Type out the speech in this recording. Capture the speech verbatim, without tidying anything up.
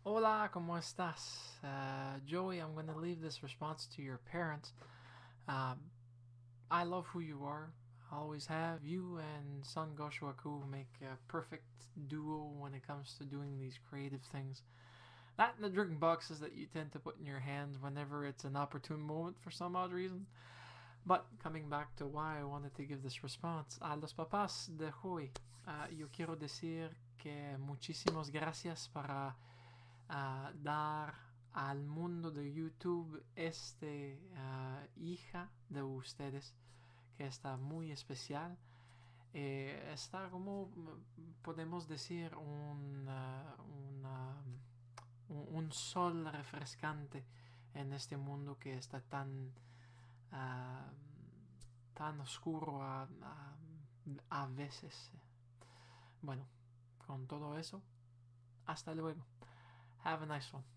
Hola, ¿cómo estás? Uh, Joey, I'm going to leave this response to your parents. Um, I love who you are. I always have. You and son Joshua Ku make a perfect duo when it comes to doing these creative things. That and the drink boxes that you tend to put in your hands whenever it's an opportune moment for some odd reason. But coming back to why I wanted to give this response, a los papás de Joey, uh, yo quiero decir que muchísimas gracias para uh, dar al mundo de YouTube este uh, hija de ustedes que está muy especial. Eh, está como podemos decir un, uh, una, un, un sol refrescante en este mundo que está tan uh, tan oscuro a, a, a veces. Bueno, con todo eso, hasta luego. Have a nice one.